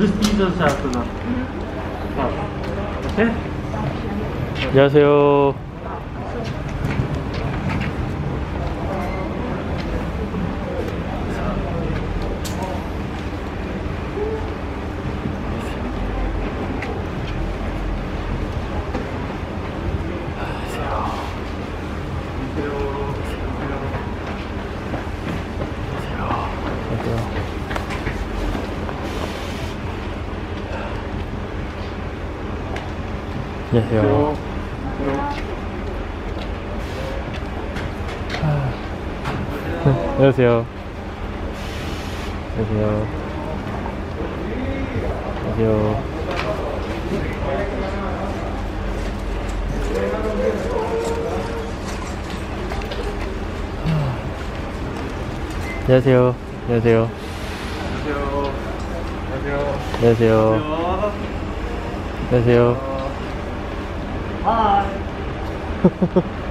This pizza is after that. Okay? 안녕하세요. 안녕하세요. 안녕하세요. 안녕하세요. 안녕하세요. 안녕하세요. 안녕하세요. 안녕하세요. 안녕하세요. Hi.